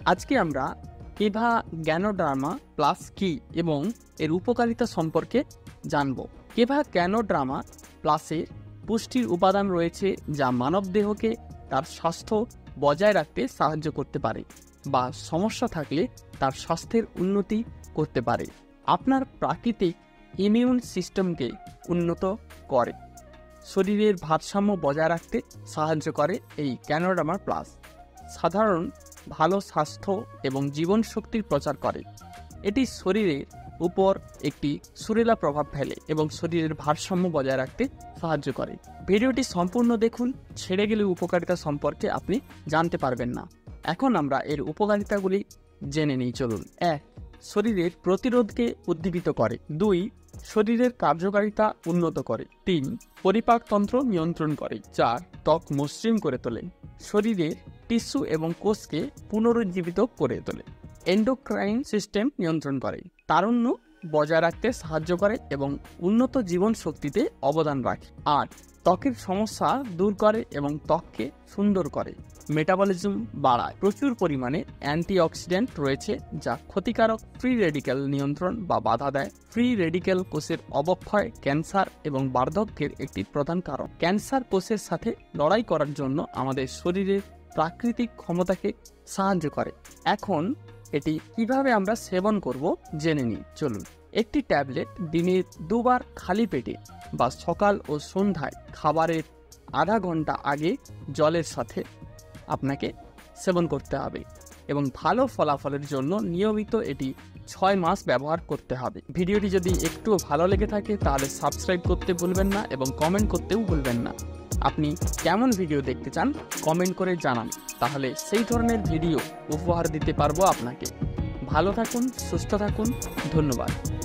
আজকে আমরা কেভা Ganoderma plus কি এবং এর উপকারিতা সম্পর্কে জানব। কেভা গ্যানোডার্মা প্লাসে পুষ্টির উপাদান রয়েছে যা মানবদেহকে তার স্বাস্থ্য বজায় রাখতে সাহায্য করতে পারে বা সমস্যা থাকলে তার স্বাস্থ্যের উন্নতি করতে পারে। আপনার প্রাকৃতিক ইমিউন সিস্টেমকে উন্নত করে, শরীরের ভারসাম্য বজায় রাখতে সাহায্য করে। এই গ্যানোডার্মা প্লাস সাধারণ ভালো স্বাস্থ্য এবং জীবনশক্তির প্রচার করে। এটি শরীরের উপর একটি সুরেলা প্রভাব ফেলে এবং শরীরের ভারসাম্য বজায় রাখতে সাহায্য করে। ভিডিওটি সম্পূর্ণ দেখুন, ছেড়ে গেলে উপকারিতা সম্পর্কে আপনি জানতে পারবেন না। এখন আমরা এর উপকারিতাগুলি জেনে নিই, চলুন। 1. শরীরের প্রতিরোধকে উদ্দীপিত করে। 2. শরীরের কার্যকারিতা উন্নত করে। 3. পরিপাকতন্ত্র নিয়ন্ত্রণ করে। 4. ত্বক মসৃণ করে তোলে। শরীরের টিস্যু এবং কোষকে পুনরুজ্জীবিত করে তোলে। এন্ডোক্রাইন সিস্টেম নিয়ন্ত্রণ করে। তারুণ্য বজায় রাখতে সাহায্য করে এবং উন্নত জীবন শক্তিতে অবদান রাখে। 8. ত্বকের সমস্যা দূর করে এবং ত্বককে সুন্দর করে। মেটাবলিজম বাড়ায়। প্রচুর পরিমাণে অ্যান্টিঅক্সিডেন্ট রয়েছে যা ক্ষতিকারক ফ্রি রেডিক্যাল নিয়ন্ত্রণ বা বাধা দেয়। ফ্রি রেডিক্যাল কোষের অবক্ষয় ক্যান্সার এবং বার্ধক্যের একটি প্রধান কারণ। ক্যান্সার কোষের সাথে লড়াই করার জন্য আমাদের শরীরের প্রাকৃতিক ক্ষমতাকে সাহায্য করে। এখন এটি কিভাবে আমরা সেবন করব জেনে নিই, চলুন। একটি ট্যাবলেট দিনে 2 বার খালি পেটে বা সকাল ও সন্ধ্যায় খাবারের আধা ঘন্টা আগে জলের সাথে আপনাকে সেবন করতে হবে এবং ভালো ফলাফলের জন্য নিয়মিত এটি 6 মাস ব্যবহার করতে হবে। ভিডিওটি যদি একটুও ভালো লেগে থাকে তাহলে সাবস্ক্রাইব করতে ভুলবেন না এবং কমেন্ট করতেও ভুলবেন না। আপনি কেমন ভিডিও দেখতে চান কমেন্ট করে জানান, তাহলে সেই ধরনের ভিডিও উপহার দিতে পারবো আপনাকে। ভালো থাকুন, সুস্থ থাকুন, ধন্যবাদ।